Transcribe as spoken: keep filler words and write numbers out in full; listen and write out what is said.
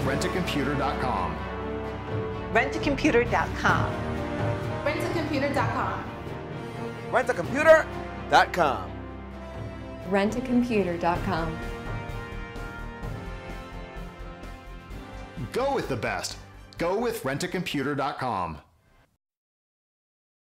Rentacomputer dot com. Rentacomputer dot com. Rentacomputer dot com. Rentacomputer dot com. Rentacomputer dot com. Go with the best. Go with Rentacomputer dot com.